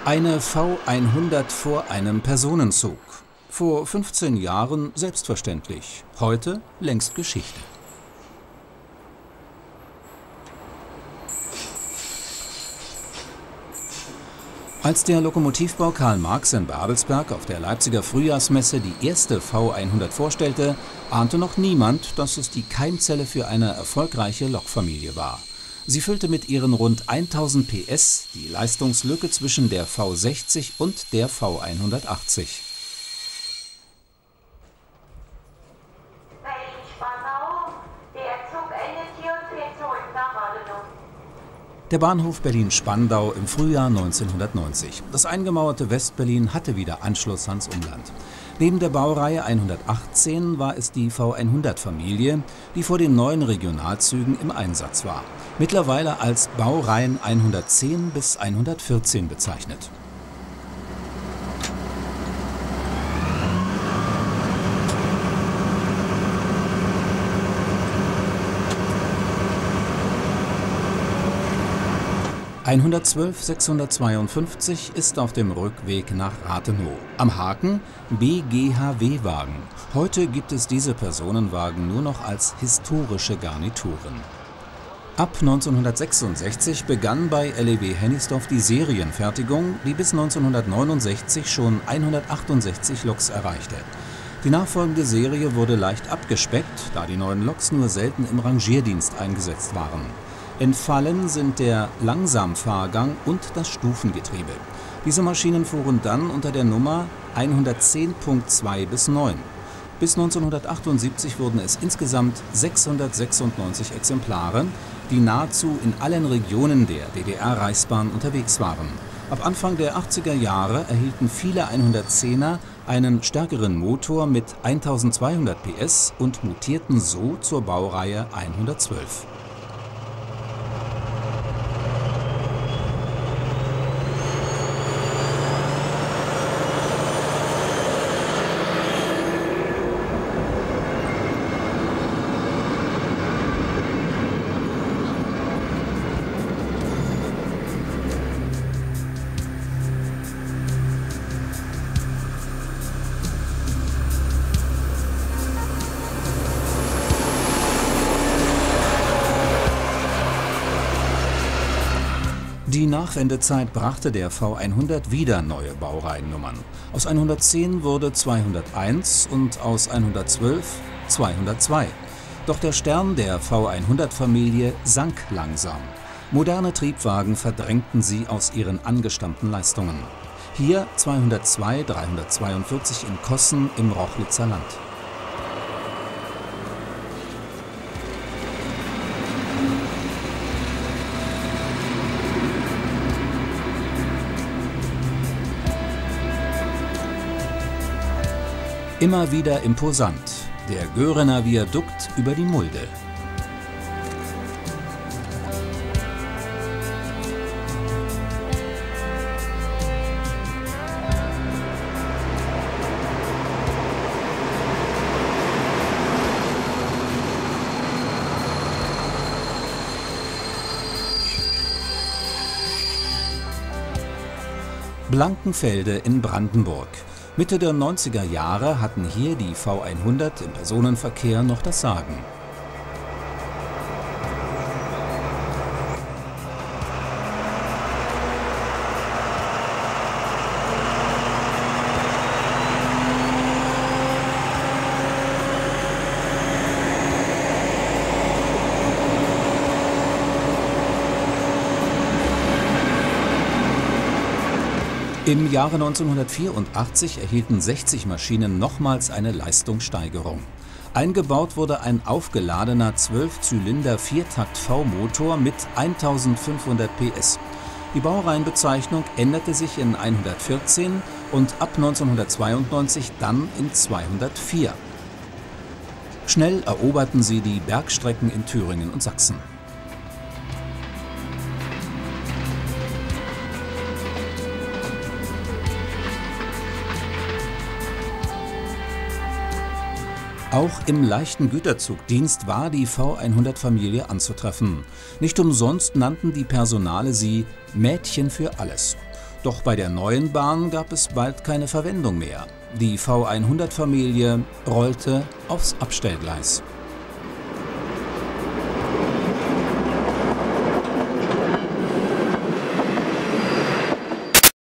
Eine V100 vor einem Personenzug. Vor 15 Jahren selbstverständlich, heute längst Geschichte. Als der Lokomotivbau Karl Marx in Babelsberg auf der Leipziger Frühjahrsmesse die erste V100 vorstellte, ahnte noch niemand, dass es die Keimzelle für eine erfolgreiche Lokfamilie war. Sie füllte mit ihren rund 1000 PS die Leistungslücke zwischen der V60 und der V180. Berlin-Spandau, der Zug endet hier und fährt zurück nach Rathenow. Der Bahnhof Berlin-Spandau im Frühjahr 1990. Das eingemauerte Westberlin hatte wieder Anschluss ans Umland. Neben der Baureihe 118 war es die V100-Familie, die vor den neuen Regionalzügen im Einsatz war. Mittlerweile als Baureihen 110 bis 114 bezeichnet. (112 652) ist auf dem Rückweg nach Rathenow. Am Haken BGHW-Wagen. Heute gibt es diese Personenwagen nur noch als historische Garnituren. Ab 1966 begann bei LEW Hennigsdorf die Serienfertigung, die bis 1969 schon 168 Loks erreichte. Die nachfolgende Serie wurde leicht abgespeckt, da die neuen Loks nur selten im Rangierdienst eingesetzt waren. Entfallen sind der Langsamfahrgang und das Stufengetriebe. Diese Maschinen fuhren dann unter der Nummer 110.2 bis 9. Bis 1978 wurden es insgesamt 696 Exemplare, die nahezu in allen Regionen der DDR-Reichsbahn unterwegs waren. Ab Anfang der 80er Jahre erhielten viele 110er einen stärkeren Motor mit 1200 PS und mutierten so zur Baureihe 112. Die Nachwendezeit brachte der V100 wieder neue Baureihennummern. Aus 110 wurde 201 und aus 112 202. Doch der Stern der V100-Familie sank langsam. Moderne Triebwagen verdrängten sie aus ihren angestammten Leistungen. Hier 202 342 in Kossen im Rochlitzer Land. Immer wieder imposant, der Göhrener Viadukt über die Mulde. Blankenfelde in Brandenburg. Mitte der 90er Jahre hatten hier die V100 im Personenverkehr noch das Sagen. Im Jahre 1984 erhielten 60 Maschinen nochmals eine Leistungssteigerung. Eingebaut wurde ein aufgeladener 12-Zylinder-Viertakt-V-Motor mit 1500 PS. Die Baureihenbezeichnung änderte sich in 114 und ab 1992 dann in 204. Schnell eroberten sie die Bergstrecken in Thüringen und Sachsen. Auch im leichten Güterzugdienst war die V100-Familie anzutreffen. Nicht umsonst nannten die Personale sie »Mädchen für alles«. Doch bei der neuen Bahn gab es bald keine Verwendung mehr. Die V100-Familie rollte aufs Abstellgleis.